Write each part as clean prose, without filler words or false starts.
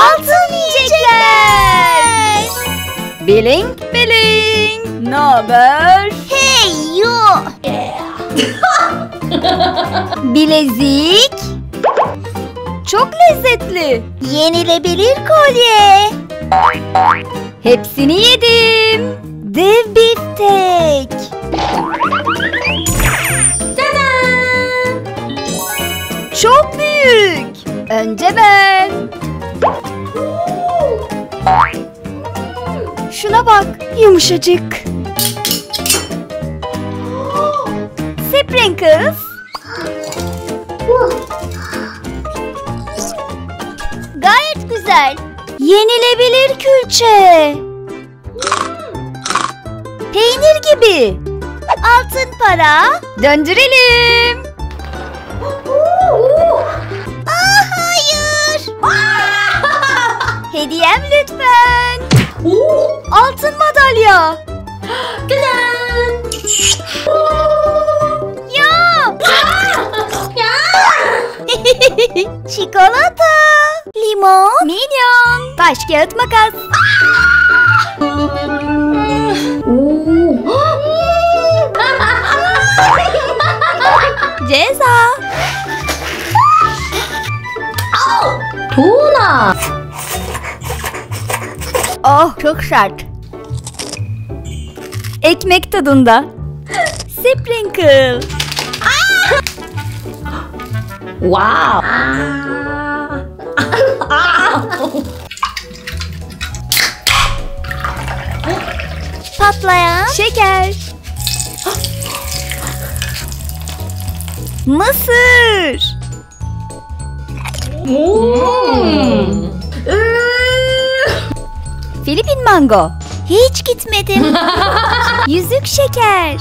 Altın yiyecekler. Bling bling. Ne haber? Hey yo. Bilezik. Çok lezzetli. Yenilebilir kolye. Hepsini yedim. Dev biftek. Çok büyük. Önce ben. Şuna bak, yumuşacık. Sprinkles. Gayet güzel. Yenilebilir külçe. Peynir gibi. Altın para. Döndürelim. Hayır. Hediyem lütfen. Altın madalya. Ya. Çikolata. Limon. Milyon. Taş kağıt makas. Ceza. Tuna. Oh, çok sert. Ekmek tadında. Sprinkle. Wow. Patlayan. Şeker. Mısır. Filipin mango. Hiç gitmedim. Yüzük şeker.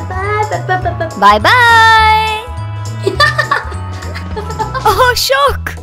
Bye bye. Oh, şok.